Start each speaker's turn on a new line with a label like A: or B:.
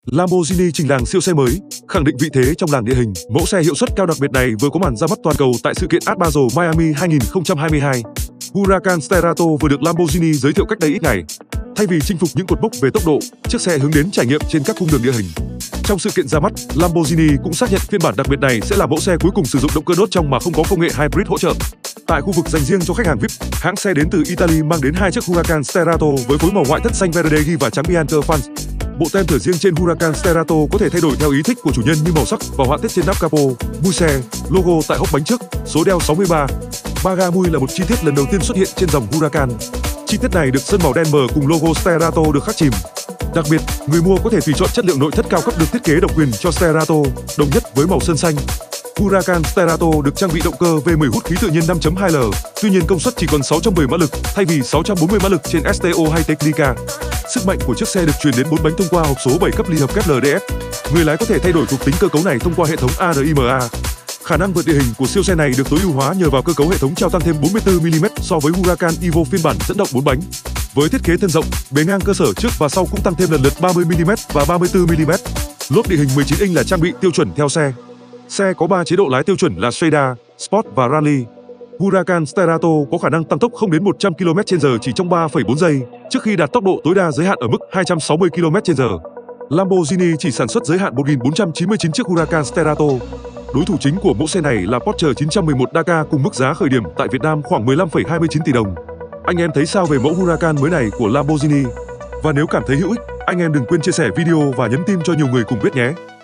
A: Lamborghini trình làng siêu xe mới, khẳng định vị thế trong làng địa hình. Mẫu xe hiệu suất cao đặc biệt này vừa có màn ra mắt toàn cầu tại sự kiện Art Basel Miami 2022. Huracan Sterato vừa được Lamborghini giới thiệu cách đây ít ngày. Thay vì chinh phục những cột mốc về tốc độ, chiếc xe hướng đến trải nghiệm trên các cung đường địa hình. Trong sự kiện ra mắt, Lamborghini cũng xác nhận phiên bản đặc biệt này sẽ là mẫu xe cuối cùng sử dụng động cơ đốt trong mà không có công nghệ hybrid hỗ trợ. Tại khu vực dành riêng cho khách hàng VIP, hãng xe đến từ Italy mang đến hai chiếc Huracan Sterato với phối màu ngoại thất xanh verde ghi và trắng Bianco France. Bộ tem thửa riêng trên Huracan Sterato có thể thay đổi theo ý thích của chủ nhân như màu sắc và họa tiết trên nắp capo, mui xe, logo tại hốc bánh trước, số đeo 63. Ba ga mui là một chi tiết lần đầu tiên xuất hiện trên dòng Huracan. Chi tiết này được sơn màu đen mờ cùng logo Sterato được khắc chìm. Đặc biệt, người mua có thể tùy chọn chất liệu nội thất cao cấp được thiết kế độc quyền cho Sterato, đồng nhất với màu sơn xanh. Huracan Sterato được trang bị động cơ V10 hút khí tự nhiên 5.2L, tuy nhiên công suất chỉ còn 610 mã lực thay vì 640 mã lực trên STO hay Tecnica. Sức mạnh của chiếc xe được truyền đến 4 bánh thông qua hộp số 7 cấp ly hợp kép LDS. Người lái có thể thay đổi thuộc tính cơ cấu này thông qua hệ thống ARIMA. Khả năng vượt địa hình của siêu xe này được tối ưu hóa nhờ vào cơ cấu hệ thống treo tăng thêm 44mm so với Huracan Evo phiên bản dẫn động 4 bánh. Với thiết kế thân rộng, bề ngang cơ sở trước và sau cũng tăng thêm lần lượt 30mm và 34mm. Lốp địa hình 19 inch là trang bị tiêu chuẩn theo xe. Xe có 3 chế độ lái tiêu chuẩn là Strada, Sport và Rally. Huracan Sterato có khả năng tăng tốc 0 đến 100 km/h chỉ trong 3,4 giây, trước khi đạt tốc độ tối đa giới hạn ở mức 260 km/h. Lamborghini chỉ sản xuất giới hạn 1.499 chiếc Huracan Sterato. Đối thủ chính của mẫu xe này là Porsche 911 Dakar cùng mức giá khởi điểm tại Việt Nam khoảng 15,29 tỷ đồng. Anh em thấy sao về mẫu Huracan mới này của Lamborghini? Và nếu cảm thấy hữu ích, anh em đừng quên chia sẻ video và nhấn tim cho nhiều người cùng biết nhé!